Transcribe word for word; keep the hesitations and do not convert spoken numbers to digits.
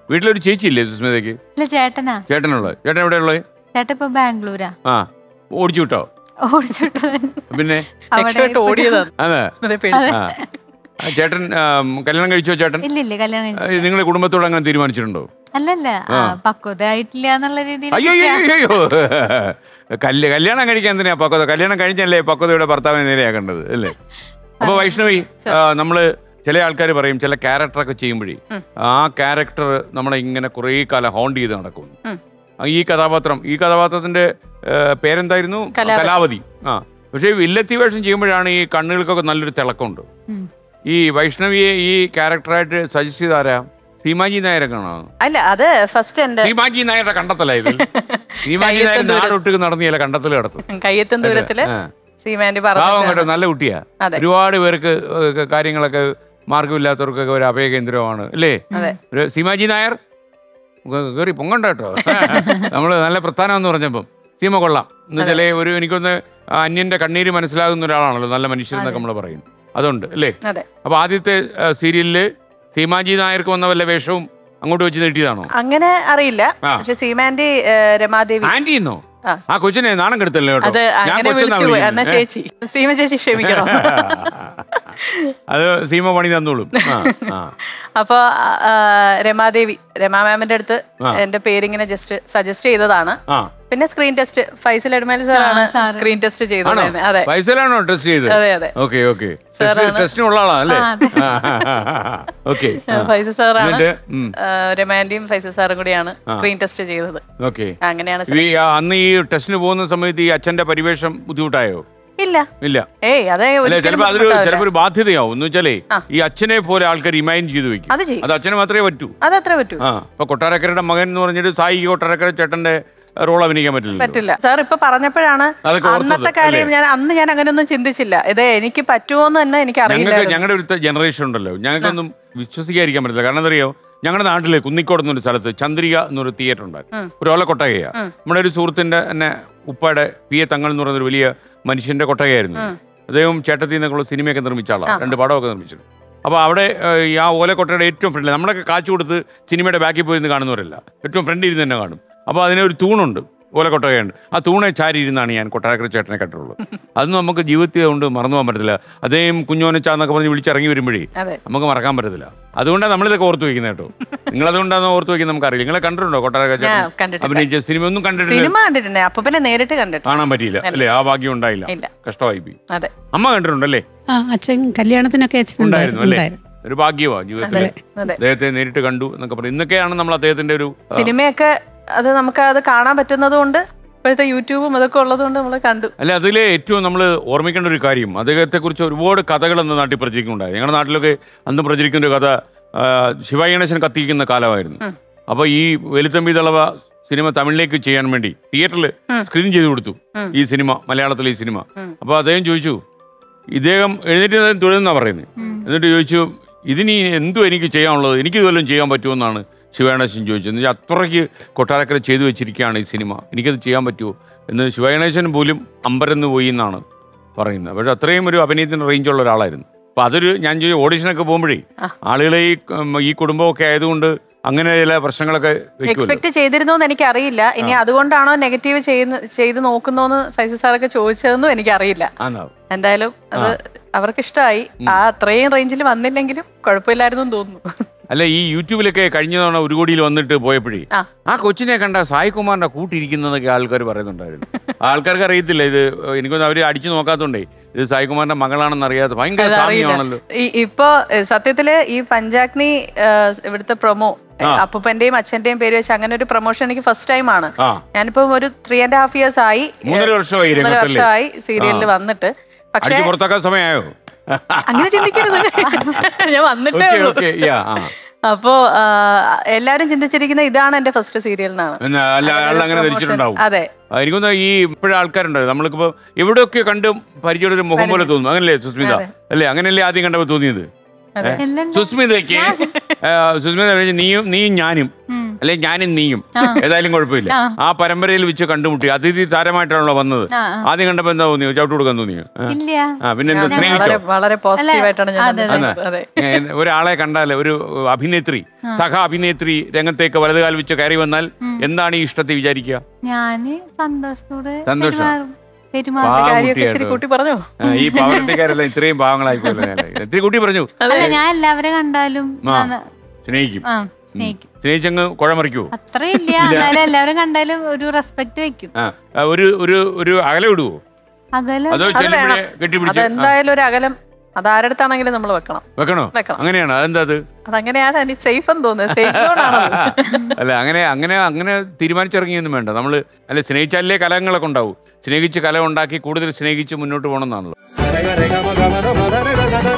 വീട്ടിലൊരു ചേച്ചി ഇല്ലേ സുസ്മിതയ്ക്ക്? ഇല്ല, ചേട്ടനാ. ചേട്ടനുള്ളത്? ചേട്ടൻ എവിടെ ഉള്ളത്? ചേട്ടൻ ഇപ്പൊ ബാംഗ്ലൂരാ. ആ, ഓടിച്ചു വിട്ടോ? ഓടിച്ചിട്ട് പിന്നെ ചേട്ടൻ കല്യാണം കഴിച്ചോ? ചേട്ടൻ ഇല്ല, കല്യാണം കഴിച്ചു. നിങ്ങളുടെ കുടുംബത്തോട് അങ്ങനെ തീരുമാനിച്ചിട്ടുണ്ടോ? അല്ലല്ല, പക്വത ആയിട്ടില്ല എന്നുള്ള രീതിയിൽ. അയ്യോ അയ്യോ, കല്യ കല്യാണം കഴിക്കാൻ എന്തിനാ പക്വത? കല്യാണം കഴിഞ്ഞല്ലേ പക്വതയുടെ ഭർത്താവിനെ നേരെയാക്കേണ്ടത് അല്ലേ? അപ്പൊ വൈഷ്ണവി, നമ്മള് ചില ആൾക്കാർ പറയും ചില ക്യാരക്ടറൊക്കെ ചെയ്യുമ്പോഴേ ആ ക്യാരക്ടർ നമ്മളെ ഇങ്ങനെ കുറേ കാലം ഹോണ്ട് ചെയ്ത് നടക്കും. ഈ കഥാപാത്രം ഈ കഥാപാത്രത്തിന്റെ പേരെന്തായിരുന്നു? കലാവതി. ആ, പക്ഷേ വില്ലത്തി വേഷം ചെയ്യുമ്പോഴാണ് ഈ കണ്ണുകൾക്കൊക്കെ നല്ലൊരു തിളക്കമുണ്ട്. ഈ വൈഷ്ണവിയെ ഈ ക്യാരക്ടറായിട്ട് സജസ്റ്റ് ചെയ്താരാ? സീമാജി നായരൊക്കെ ആണോ? അല്ല, അത് ഫസ്റ്റ് സീമാജി നായരുടെ കണ്ടത്തലായത്. സീമാജി നായർ നാടൊട്ടുക്ക് നടന്നില്ല, കണ്ടത്തിൽ കിടത്തും. കയ്യെത്തും ദൂരത്തില് പാവം കേട്ടോ, നല്ല കുട്ടിയാ. ഒരുപാട് പേർക്ക് കാര്യങ്ങളൊക്കെ മാർഗമില്ലാത്തവർക്കൊക്കെ ഒരു അഭയകേന്ദ്രമാണ് അല്ലേ സീമാജി നായർ? കയറി പൊങ്ങണ്ട കേട്ടോ. നമ്മള് നല്ല പ്രസ്ഥാനം എന്ന് പറഞ്ഞപ്പം സീമ കൊള്ളാം എന്ന് വെച്ചാൽ ഒരു എനിക്കൊന്ന് അന്യന്റെ കണ്ണീര് മനസ്സിലാകുന്ന ഒരാളാണല്ലോ നല്ല മനുഷ്യൻ എന്നൊക്കെ നമ്മൾ പറയുന്നു. അതുണ്ട് അല്ലേ? അപ്പൊ ആദ്യത്തെ സീരിയലില് സീമാജി നായർക്ക് വന്ന വല്ല വേഷവും അങ്ങോട്ട് വെച്ച് നീട്ടിയതാണോ? അങ്ങനെ അറിയില്ല. പക്ഷെ സീമാൻഡി രമാദേവി ആന്റിന്നോ? ആ കൊച്ചിനെ നാണം കെടുത്തല്ലോ കേട്ടോ. ചേച്ചി സീമ ചേച്ചി ക്ഷമിക്കണം. അത് സീമ പണി തന്നോളും. അപ്പൊ രമാദേവി രമാ മാമിന്റെ അടുത്ത് എന്റെ പേരിങ്ങനെ ജസ്റ്റ് സജസ്റ്റ് ചെയ്തതാണ്. പിന്നെ സ്ക്രീൻ ടെസ്റ്റ് ഫൈസൽ എടമേൽ സാറാണ് സ്ക്രീൻ ടെസ്റ്റ് ചെയ്തത്. അതെ, ഫൈസലാണോ ടെസ്റ്റ് ചെയ്തത്? അതെ അതെ. ഓക്കെ ഓക്കെ, ടെസ്റ്റിനുള്ള ആളാണല്ലേ? ഓക്കെ, ഫൈസൽ സാറാണ് രമാന്റിയും ഫൈസൽ സാറും കൂടിയാണ് സ്ക്രീൻ ടെസ്റ്റ് ചെയ്തത്. ഓക്കെ, അങ്ങനെയാണ്. അന്ന് ഈ ടെസ്റ്റിന് പോകുന്ന സമയത്ത് ഈ അച്ഛന്റെ പരിവേഷം ബുദ്ധിമുട്ടായോ? ഇല്ല ഇല്ല. ഏയ് അതെ, ചിലപ്പോ അതൊരു ചിലപ്പോ ഒരു ബാധ്യതയാവും. എന്ന് വെച്ചാലേ ഈ അച്ഛനെ പോലെ ആൾക്കാർ ഇമാജിൻ ചെയ്ത് വെക്കും. അത് അച്ഛന് മാത്രമേ പറ്റൂ. അതത്രേ പറ്റൂ. ആ, ഇപ്പൊ കൊട്ടാരക്കരയുടെ മകൻ എന്ന് പറഞ്ഞിട്ട് സായി കൊട്ടാരക്കര ചേട്ടന്റെ റോൾ അഭിനയിക്കാൻ പറ്റില്ല. പറ്റില്ല സാർ. ഇപ്പൊ പറഞ്ഞപ്പോഴാണ് അന്നത്തെ കാര്യം ഞാൻ അന്ന് ഞാൻ അങ്ങനെയൊന്നും ചിന്തിച്ചില്ല. ഇത് എനിക്ക് പറ്റുമോന്ന് തന്നെ എനിക്ക് അറിയില്ല. ഞങ്ങളുടെ ഒരു ജനറേഷൻ ഉണ്ടല്ലോ, ഞങ്ങൾക്കൊന്നും വിശ്വസിക്കാതിരിക്കാൻ പറ്റില്ല. കാരണം എന്താ അറിയോ, ഞങ്ങളുടെ നാട്ടില് കുന്നിക്കോട് എന്നൊരു സ്ഥലത്ത് ചന്ദ്രിക എന്നൊരു തിയേറ്റർ ഉണ്ടായിരുന്നു. ഒരു ഓല കൊട്ടകയാ. നമ്മുടെ ഒരു സുഹൃത്തിന്റെ തന്നെ ഉപ്പയുടെ പി എ തങ്ങൾ എന്ന് പറയുന്നൊരു വലിയ മനുഷ്യന്റെ കൊട്ടകയായിരുന്നു. അദ്ദേഹം ചേട്ടത്തിൽ നിന്നൊക്കെയുള്ള സിനിമയൊക്കെ നിർമ്മിച്ച ആളാണ്, രണ്ട് പടമൊക്കെ നിർമ്മിച്ചിട്ടുണ്ട്. അപ്പോൾ അവിടെ ആ ഓലക്കൊട്ടയുടെ ഏറ്റവും ഫ്രണ്ടിൽ നമ്മളൊക്കെ കാച്ചു കൊടുത്ത് സിനിമയുടെ ബാക്കിൽ പോയി നിന്ന് കാണുന്നവരല്ല, ഏറ്റവും ഫ്രണ്ടിൽ ഇരുന്ന് തന്നെ കാണും. അപ്പോൾ അതിനൊരു തൂണുണ്ട്, ഓലക്കൊട്ടകയുണ്ട്. ആ തൂണെ ചാരി ഇരുന്നാണ് ഞാൻ കൊട്ടാരക്കര ചേട്ടനെ കണ്ടിട്ടുള്ളത്. അതൊന്നും നമുക്ക് ജീവിതത്തിൽ കൊണ്ട് മറന്നു പോകാൻ പറ്റത്തില്ല. അദ്ദേഹം കുഞ്ഞോനച്ചാന്നൊക്കെ പറഞ്ഞ് വിളിച്ചിറങ്ങി വരുമ്പോഴേ നമുക്ക് മറക്കാൻ പറ്റത്തില്ല. അതുകൊണ്ടാണ് നമ്മളിതൊക്കെ ഓർത്ത് വയ്ക്കുന്നത് കേട്ടോ. നിങ്ങൾ അതുകൊണ്ടാണ് ഓർത്ത് വയ്ക്കുന്നത് നമുക്കറിയില്ല. നിങ്ങളെ കണ്ടിട്ടുണ്ടോ കൊട്ടാരക്കര ചേട്ടൻ അഭിനയിച്ച സിനിമ? ഒന്നും കണ്ടിട്ടില്ല. കാണാൻ പറ്റിയില്ല അല്ലേ? ആ ഭാഗ്യം ഉണ്ടായില്ല, കഷ്ടമായി പോയി. അമ്മ കണ്ടിട്ടുണ്ടല്ലേ? അച്ഛൻ കല്യാണത്തിനൊക്കെ ഉണ്ടായിരുന്നു അല്ലേ? ഒരു ഭാഗ്യമാണ് ജീവിതത്തിൽ. അദ്ദേഹത്തെ നേരിട്ട് കണ്ടു എന്നൊക്കെ പറഞ്ഞു. ഇന്നൊക്കെയാണ് നമ്മൾ അദ്ദേഹത്തിന്റെ ഒരു സിനിമയൊക്കെ അത് നമുക്ക് അത് കാണാൻ പറ്റുന്നത് കൊണ്ട് ഇപ്പോഴത്തെ യൂട്യൂബും അതൊക്കെ ഉള്ളത് കൊണ്ട് നമ്മൾ കണ്ടു. അല്ല, അതിലെ ഏറ്റവും നമ്മൾ ഓർമ്മിക്കേണ്ട ഒരു കാര്യം, അദ്ദേഹത്തെ കുറിച്ച് ഒരുപാട് കഥകൾ അന്ന് നാട്ടിൽ പ്രചരിക്കുന്നുണ്ടായി. ഞങ്ങളുടെ നാട്ടിലൊക്കെ അന്ന് പ്രചരിക്കുന്ന ഒരു കഥ ശിവാജി ഗണേശൻ കത്തിക്കുന്ന കാലമായിരുന്നു. അപ്പൊ ഈ വെലുത്തമ്പി തളവ സിനിമ തമിഴിലേക്ക് ചെയ്യാൻ വേണ്ടി തിയേറ്ററിൽ സ്ക്രീൻ ചെയ്ത് കൊടുത്തു ഈ സിനിമ, മലയാളത്തിലെ ഈ സിനിമ. അപ്പൊ അദ്ദേഹം ചോദിച്ചു, ഇദ്ദേഹം എഴുന്നേറ്റ് തുടരുന്നാ പറയുന്നത്. എന്നിട്ട് ചോദിച്ചു, ഇതിനി എന്തു എനിക്ക് ചെയ്യാനുള്ളത്, എനിക്ക് ഇതുവല്ലതും ചെയ്യാൻ പറ്റുമെന്നാണ് ശിവഗണേശൻ ചോദിച്ചത്. എന്ന് വെച്ചാൽ അത്രയ്ക്ക് കൊട്ടാരക്കര ചെയ്തു വെച്ചിരിക്കുകയാണ് ഈ സിനിമ, എനിക്കത് ചെയ്യാൻ പറ്റുമോ എന്ന് ശിവഗണേശൻ പോലും അമ്പരന്ന് പോയി എന്നാണ് പറയുന്നത്. പക്ഷെ അത്രയും ഒരു അഭിനയത്തിന് റേഞ്ചുള്ള ഒരാളായിരുന്നു. അപ്പം അതൊരു ഞാൻ ചോദിച്ചു, ഓഡിഷനൊക്കെ പോകുമ്പോഴേ ആളുകളെ ഈ ഈ കുടുംബമൊക്കെ ആയതുകൊണ്ട് അങ്ങനെ ചില പ്രശ്നങ്ങളൊക്കെ എക്സ്പെക്ട് ചെയ്തിരുന്നോന്ന് എനിക്ക് അറിയില്ല. ഇനി അതുകൊണ്ടാണോ നെഗറ്റീവ് ചെയ്യുന്ന ചെയ്ത് നോക്കുന്നോന്ന് ഫൈസൽ സാറൊക്കെ ചോദിച്ചതെന്നും എനിക്കറിയില്ല. എന്തായാലും അത് അവർക്ക് ഇഷ്ടമായി. ആ അത്രയും റേഞ്ചിൽ വന്നില്ലെങ്കിലും കുഴപ്പമില്ലായിരുന്നു തോന്നുന്നു. അല്ല, ഈ യൂട്യൂബിലൊക്കെ കഴിഞ്ഞ തവണ ഒരു കോടിയിൽ വന്നിട്ട് പോയപ്പോഴേ ആ കൊച്ചിനെ കണ്ട സായികുമാറിന്റെ കൂട്ടിരിക്കുന്നതൊക്കെ ആൾക്കാർ പറയുന്നുണ്ടായിരുന്നു. ആൾക്കാർക്ക് അറിയത്തില്ല ഇത്, എനിക്കൊന്നും അവര് അടിച്ചു നോക്കാത്തോണ്ടേ ഇത് സായികുമാറിന്റെ മകളാണെന്ന് അറിയാതെ ഭയങ്കര സാമ്യമാണല്ലോ. ഇപ്പൊ സത്യത്തില് ഈ പഞ്ചാഗ്നി ഇവിടുത്തെ പ്രൊമോ അപ്പൂപ്പന്റെയും അച്ഛന്റെയും പേര് വെച്ച് അങ്ങനെ ഒരു പ്രൊമോഷൻ എനിക്ക് ഫസ്റ്റ് ടൈം ആണ്. ഞാനിപ്പോ ഒരു ത്രീ ആൻഡ് ഹാഫ് ഇയേഴ്സ് ആയി മൂന്നര വർഷമായി സീരിയലിൽ വന്നിട്ട്. പക്ഷേ സമയമായോ? അങ്ങനെ ചിന്തിക്കരുത്, ഞാൻ വന്നിട്ടേ ഉള്ളൂ. അപ്പോ എല്ലാരും ചിന്തിച്ചിരിക്കുന്ന ഇതാണ് എന്റെ ഫസ്റ്റ് സീരിയൽ എന്നാണ്. അതെ, എനിക്കൊന്ന് ഈ ഇപ്പോഴും ആൾക്കാരുണ്ട്, നമ്മൾക്കിപ്പോ എവിടെയൊക്കെ കണ്ട് പരിചയമുള്ള ഒരു മുഖം പോലെ തോന്നുന്നു. അങ്ങനല്ലേ സുസ്മിത? അല്ലേ, അങ്ങനെയല്ലേ ആദ്യം കണ്ടപ്പോ തോന്നിയത്? സുസ്മിതയ്ക്ക് സുസ്മിത നീയും നീയും ഞാനും അല്ലെങ്കിൽ ഞാനും നീയും ഏതായാലും കുഴപ്പമില്ല. ആ പരമ്പരയിൽ വെച്ച് കണ്ടുമുട്ടി അതിഥി താരമായിട്ടാണല്ലോ വന്നത്. ആദ്യം കണ്ടപ്പോ എന്താ തോന്നിയോ? ചവിട്ട് കൊടുക്കാൻ തോന്നിയോ? ആ പിന്നെ എന്താ സ്നേഹിച്ചോ? വളരെ പോസിറ്റീവായിട്ടാണ്. ഒരാളെ കണ്ടാൽ ഒരു അഭിനേത്രി സഹ അഭിനേത്രി രംഗത്തേക്ക് വലതുകാൽ വെച്ച് കയറി വന്നാൽ എന്താണ് ഈ ഇഷ്ടത്തെ വിചാരിക്കുക? ഞാന് സന്തോഷത്തോടെ സന്തോഷം. കുട്ടി പറഞ്ഞോ ഈ പാവട്ടിക്കാരെല്ലാം ഇത്രയും പാവങ്ങളായി പോയല്ലോ. ഇത്തിരി കുട്ടി പറഞ്ഞു ഞാൻ എല്ലാവരെ കണ്ടാലും സ്നേഹിക്കും. സ്നേഹിക്കും. സ്നേഹിച്ചങ്ങ് കുഴമറിക്കുവോ? അത്രയില്ല, എന്നാലും എല്ലാവരും കണ്ടാലും ഒരു റെസ്പെക്ട് വെക്കും. ഒരു ഒരു ഒരു അകലം ഇടുവോ? അകലം അതോ കെട്ടിപ്പിടിച്ച് എന്തായാലും ഒരു അകലം അത് ആരടുത്താണെങ്കിലും നമ്മൾ വെക്കണം. വെക്കണോ? അങ്ങനെയാണ്. അതെന്താ അത്? അതങ്ങനെയാണ് എനിക്ക് സേഫ് എന്ന് തോന്നുന്നത്. അല്ല അങ്ങനെ അങ്ങനെ അങ്ങനെ തീരുമാനിച്ചിറങ്ങിയൊന്നും വേണ്ട. നമ്മള് അല്ല സ്നേഹിച്ചാലേ കലഹങ്ങളൊക്കെ ഉണ്ടാവും. സ്നേഹിച്ച് കലഹം ഉണ്ടാക്കി കൂടുതൽ സ്നേഹിച്ച് മുന്നോട്ട് പോകണം എന്നാണല്ലോ.